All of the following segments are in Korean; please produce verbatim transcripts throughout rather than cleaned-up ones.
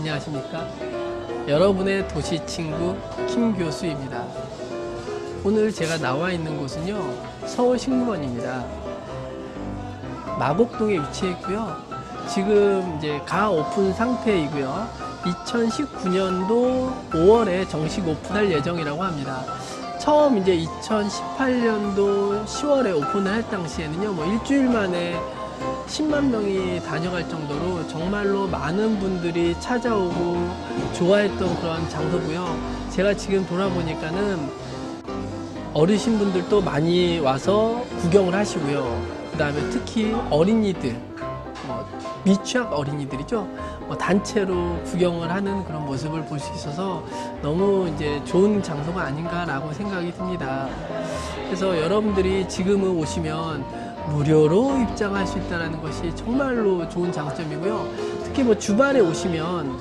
안녕하십니까? 여러분의 도시 친구 김 교수입니다. 오늘 제가 나와 있는 곳은요, 서울식물원입니다. 마곡동에 위치해 있고요. 지금 이제 가 오픈 상태이고요. 이천십구 년도 오월에 정식 오픈할 예정이라고 합니다. 처음 이제 이천십팔 년도 시월에 오픈을 할 당시에는요, 뭐 일주일 만에 십만 명이 다녀갈 정도로 정말로 많은 분들이 찾아오고 좋아했던 그런 장소고요. 제가 지금 돌아보니까는 어르신분들도 많이 와서 구경을 하시고요. 그 다음에 특히 어린이들, 뭐 미취학 어린이들이죠. 뭐 단체로 구경을 하는 그런 모습을 볼 수 있어서 너무 이제 좋은 장소가 아닌가라고 생각이 듭니다. 그래서 여러분들이 지금은 오시면 무료로 입장할 수 있다는 것이 정말로 좋은 장점이고요. 특히 뭐 주말에 오시면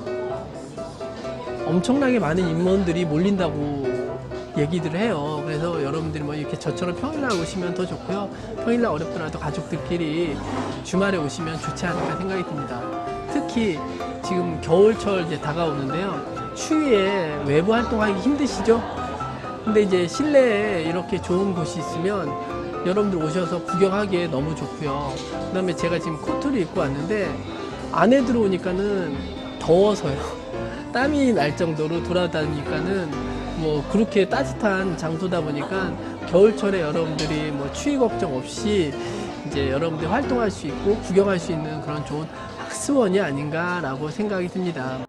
엄청나게 많은 인원들이 몰린다고 얘기들을 해요. 그래서 여러분들이 뭐 이렇게 저처럼 평일날 오시면 더 좋고요. 평일날 어렵더라도 가족들끼리 주말에 오시면 좋지 않을까 생각이 듭니다. 특히 지금 겨울철 이제 다가오는데요. 추위에 외부 활동하기 힘드시죠? 근데 이제 실내에 이렇게 좋은 곳이 있으면 여러분들 오셔서 구경하기에 너무 좋고요. 그 다음에 제가 지금 코트를 입고 왔는데 안에 들어오니까는 더워서요. 땀이 날 정도로 돌아다니니까는 뭐 그렇게 따뜻한 장소다 보니까 겨울철에 여러분들이 뭐 추위 걱정 없이 이제 여러분들이 활동할 수 있고 구경할 수 있는 그런 좋은 학습원이 아닌가라고 생각이 듭니다.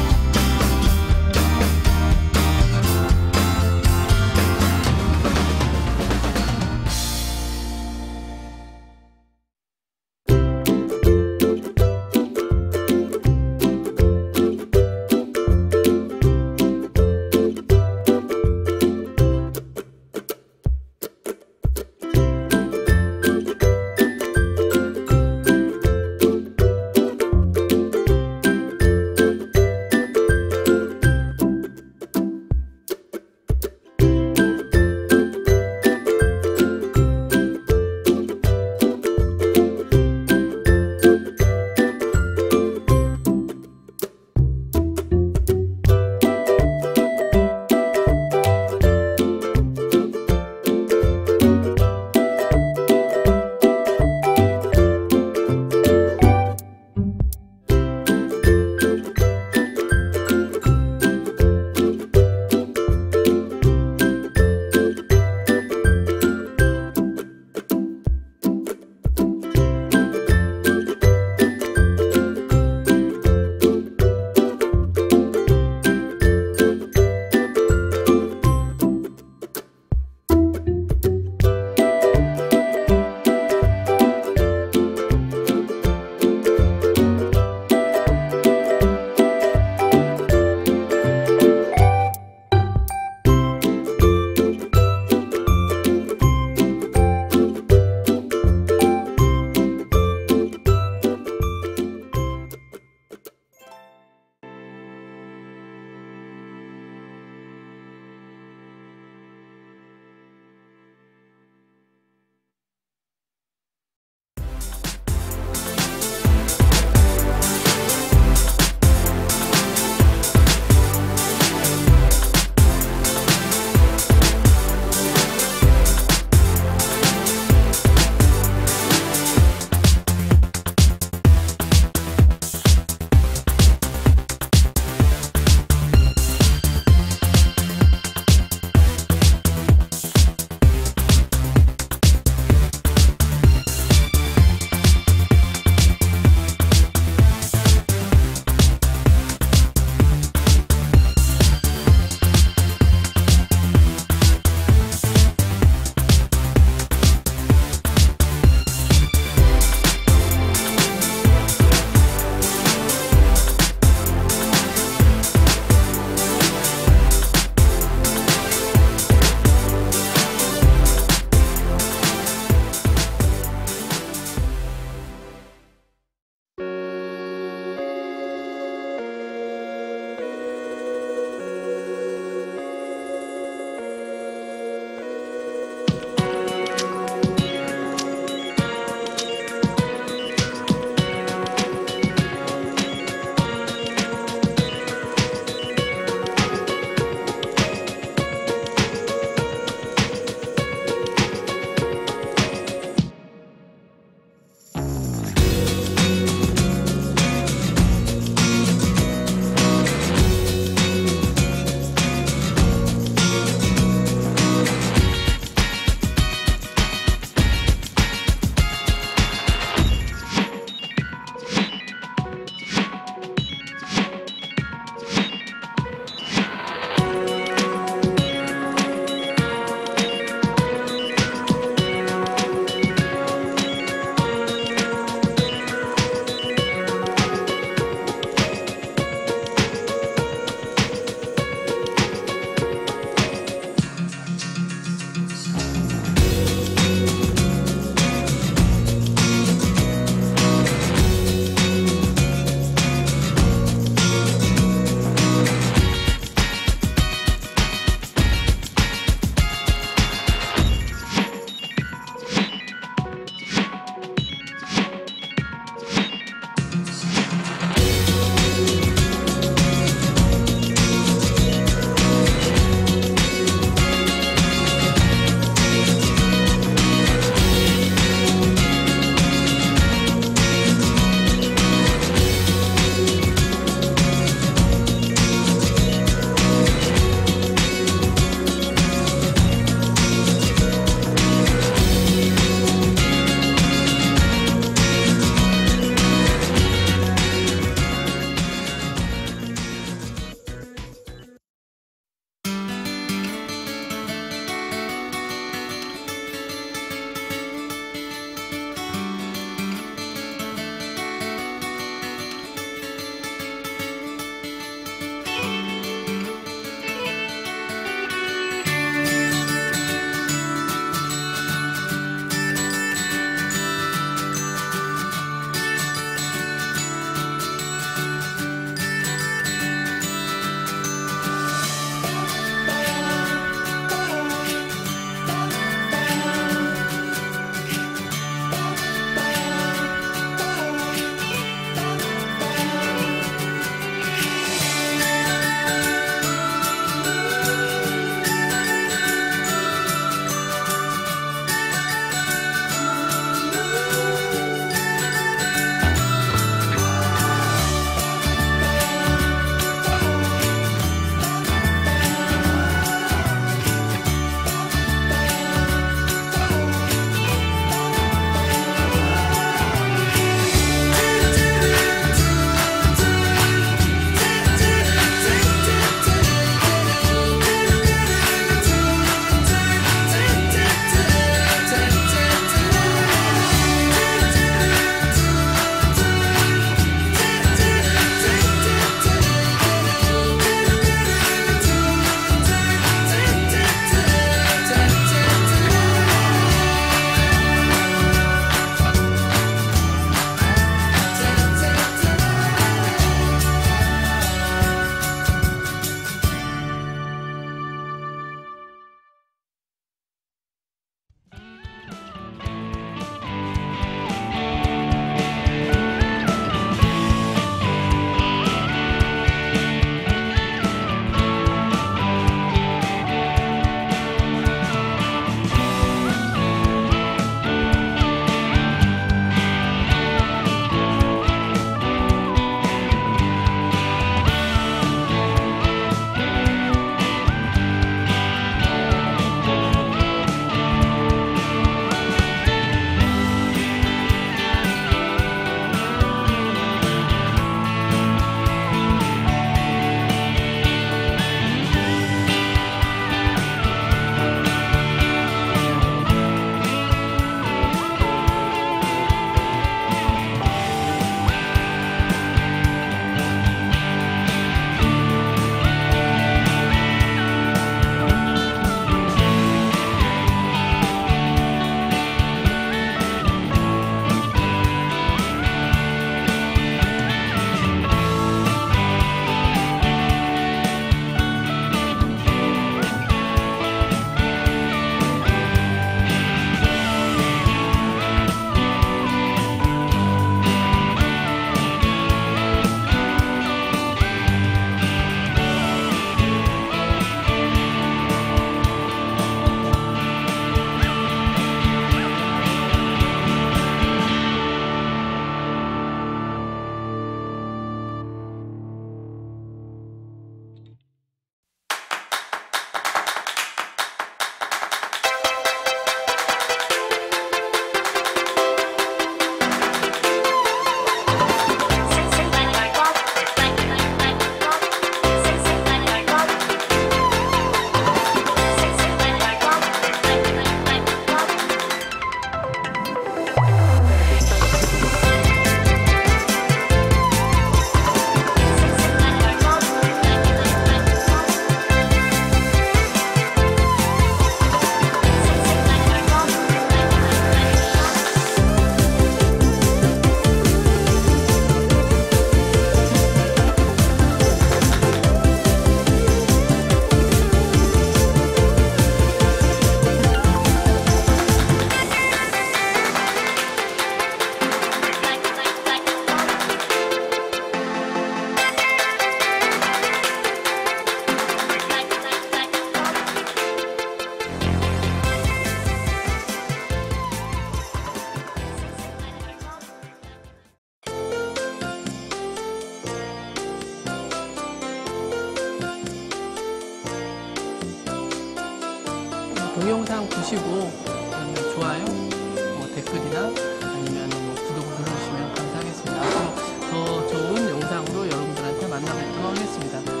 동영상 보시고 좋아요, 뭐 댓글이나 아니면 뭐 구독 눌러주시면 감사하겠습니다. 앞으로 더 좋은 영상으로 여러분들한테 만나 뵙도록 하겠습니다.